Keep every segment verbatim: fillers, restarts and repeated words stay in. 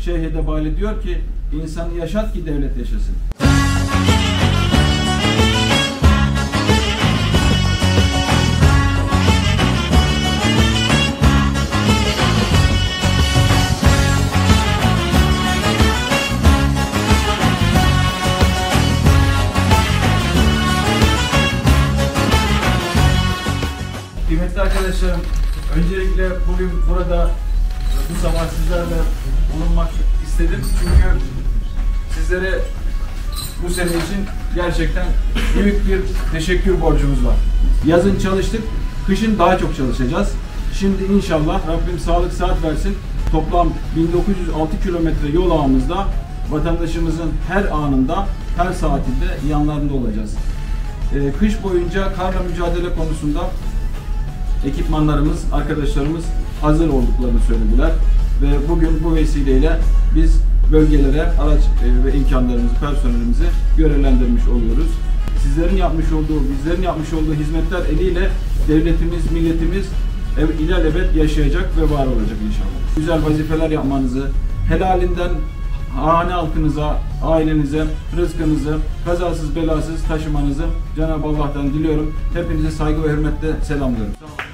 Şeyh Edebali diyor ki, insanı yaşat ki devlet yaşasın. Kıymetli arkadaşlarım, öncelikle bugün burada bu sabah sizlerle bulunmak istedim. Çünkü sizlere bu sene için gerçekten büyük bir teşekkür borcumuz var. Yazın çalıştık, kışın daha çok çalışacağız. Şimdi inşallah Rabbim sağlık saat versin. Toplam bin dokuz yüz altı kilometre yol ağımızda vatandaşımızın her anında, her saatinde yanlarında olacağız. Ee, kış boyunca karla mücadele konusunda ekipmanlarımız, arkadaşlarımız hazır olduklarını söylediler ve bugün bu vesileyle biz bölgelere araç ve imkanlarımızı, personelimizi görevlendirmiş oluyoruz. Sizlerin yapmış olduğu, bizlerin yapmış olduğu hizmetler eliyle devletimiz, milletimiz ilelebet yaşayacak ve var olacak inşallah. Güzel vazifeler yapmanızı, helalinden hane halkınıza, ailenize, rızkınızı kazasız belasız taşımanızı Cenab-ı Allah'tan diliyorum. Hepinize saygı ve hürmetle selamlıyorum.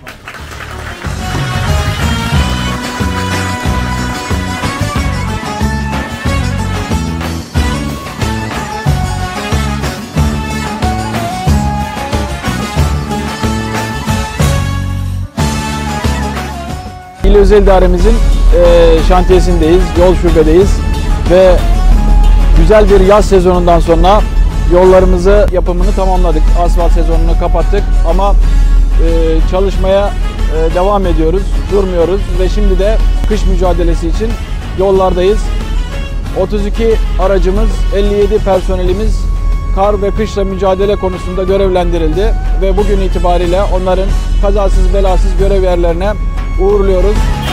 İl Özel İdaremizin e, şantiyesindeyiz, yol şubedeyiz ve güzel bir yaz sezonundan sonra yollarımızı yapımını tamamladık. Asfalt sezonunu kapattık ama e, çalışmaya e, devam ediyoruz, durmuyoruz ve şimdi de kış mücadelesi için yollardayız. otuz iki aracımız, elli yedi personelimiz kar ve kışla mücadele konusunda görevlendirildi ve bugün itibariyle onların kazasız belasız görev yerlerine uğurluyoruz.